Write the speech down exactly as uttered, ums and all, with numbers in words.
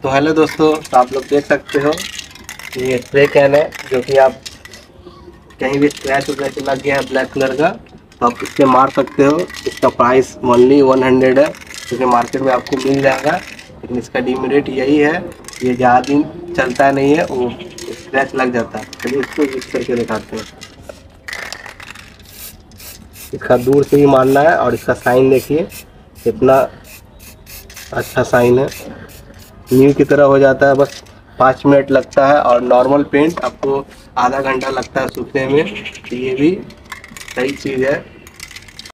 तो हेलो दोस्तों, तो आप लोग देख सकते हो ये स्प्रे कैन है जो कि आप कहीं भी स्क्रैच वगैरह लग गया है ब्लैक कलर का तो आप इससे मार सकते हो। इसका प्राइस ओनली वन हंड्रेड है क्योंकि मार्केट में आपको मिल जाएगा, लेकिन इसका डिमेरिट यही है, ये ज़्यादा दिन चलता नहीं है, वो स्क्रैच लग जाता है। चलिए इसको यूज करके दिखाते हैं। इसका दूर से ही मारना है और इसका साइन देखिए कितना अच्छा साइन है, न्यू की तरह हो जाता है। बस पाँच मिनट लगता है और नॉर्मल पेंट आपको आधा घंटा लगता है सूखने में। तो ये भी सही चीज़ है।